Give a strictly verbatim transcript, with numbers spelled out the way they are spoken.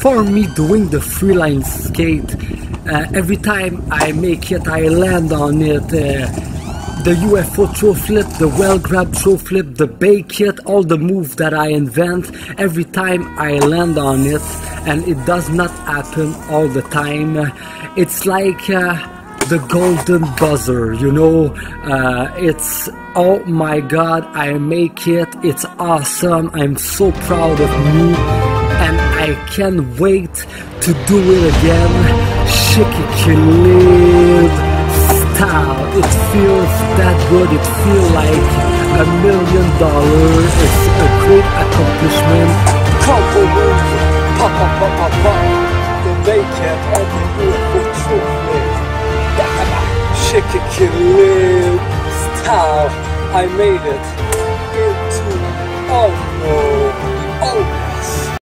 for me doing the freeline skate, uh, every time I make it, I land on it. Uh, the U F O throw flip, the well grab throw flip, the bake it, all the moves that I invent, every time I land on it, and it does not happen all the time. It's like uh, the golden buzzer, you know. Uh, it's, oh my god, I make it, it's awesome, I'm so proud of me, and I can't wait to do it again. Chic Equilibre style, it feels that good, it feels like a million dollars. It's a great accomplishment. Combo move, pop, pop, pop, pop, pop, the make it, all the U F O truth. Chic Equilibre style, I made it.